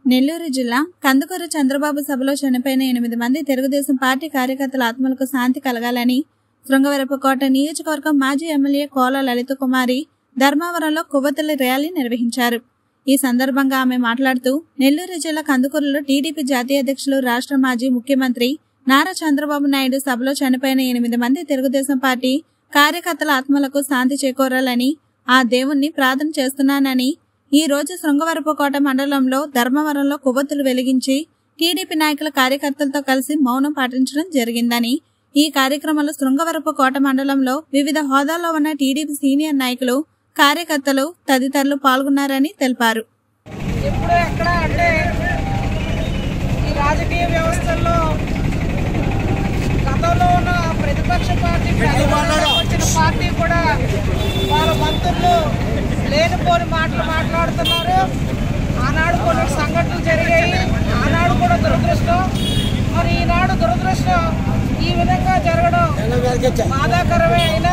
నెల్లూరు జిల్లా కందుకూరు చంద్రబాబు సభలో చనిపోయిన 8 మంది తెలుగుదేశం పార్టీ కార్యకర్తల ఆత్మలకు శాంతి కలగాలని శృంగవరపుకోట నియోజకవర్గం మాజీ ఎమ్మెల్యే కోల లలిత కుమారి ధర్మవరంలో కొవ్వొత్తుల ర్యాలీ నిర్వహించారు. ఈ సందర్భంగా ఆమె మాట్లాడుతూ నెల్లూరు జిల్లా కందుకూరులో టీడీపీ జాతీయ అధ్యక్షులు రాష్ట్ర మాజీ ముఖ్యమంత్రి నారా చంద్రబాబు నాయుడు సభలో చనిపోయిన 8 మంది తెలుగుదేశం పార్టీ కార్యకర్తల ఆత్మలకు శాంతి చేకూరాలని ఆ దేవుణ్ణి ప్రార్థన చేస్తున్నానని, ఈ రోజు శృంగవరపుకోట మండలంలో ధర్మవరంలో కొవ్వొత్తులు వెలిగించి టీడీపీ నాయకుల కార్యకర్తలతో కలిసి మౌనం పాటించడం జరిగిందని, ఈ కార్యక్రమంలో శృంగవరపుకోట మండలంలో వివిధ హోదాల్లో ఉన్న టీడీపీ సీనియర్ నాయకులు, కార్యకర్తలు తదితరులు పాల్గొన్నారని తెలిపారు. ఇప్పుడు ఎక్కడ అంటే ఈ రాజకీయ వ్యవస్థల్లో గతంలో ఉన్న ప్రతిపక్ష పార్టీ వచ్చిన పార్టీ కూడా వాళ్ళ మంత్రులు లేనిపోని మాటలు మాట్లాడుతున్నారు. ఆనాడు కొన్ని సంఘటనలు జరిగాయి, ఆనాడు కూడా దురదృష్టం. మరి ఈనాడు దురదృష్టం ఈ విధంగా జరగడం బాధాకరమే. అయినా